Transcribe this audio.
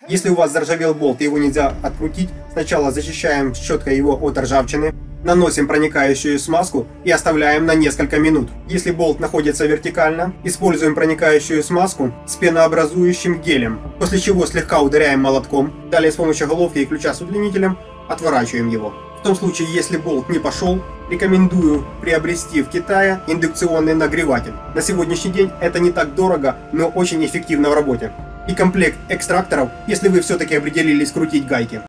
Если у вас заржавел болт и его нельзя открутить, сначала зачищаем щеткой его от ржавчины, наносим проникающую смазку и оставляем на несколько минут. Если болт находится вертикально, используем проникающую смазку с пенообразующим гелем, после чего слегка ударяем молотком, далее с помощью головки и ключа с удлинителем отворачиваем его. В том случае, если болт не пошел, рекомендую приобрести в Китае индукционный нагреватель. На сегодняшний день это не так дорого, но очень эффективно в работе. И комплект экстракторов, если вы все-таки определились крутить гайки.